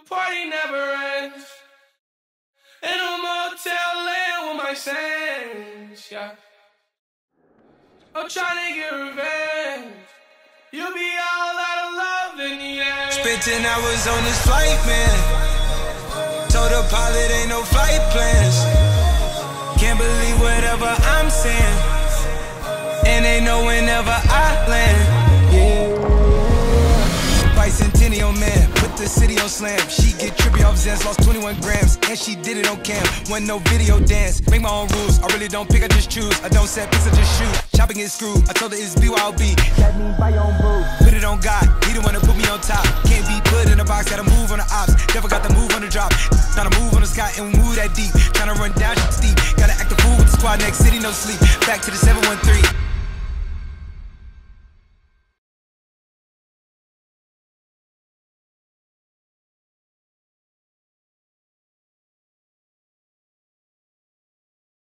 party never ends. In a motel laying with my saints, yeah. I'm trying to get revenge. You'll be all out of love in the end. Spent 10 hours on this flight, man. Told the pilot ain't no flight plans. Can't believe whatever I'm saying. And they know whenever I land, yeah. Bicentennial man, put the city on slam. She get trippy off Zens, lost 21 grams. And she did it on cam, wasn't no video dance. Make my own rules, I really don't pick, I just choose. I don't set picks, I just shoot. Shopping is screwed, I told her it's BYOB. That means buy your own boo. Put it on God, he the one to put me on top. Can't be put in a box, gotta move on the ops. Never got the move on the drop. Tryna move on the sky and we move that deep. Tryna run down shit steep. Gotta act the fool with the squad, next city, no sleep. Back to the 713.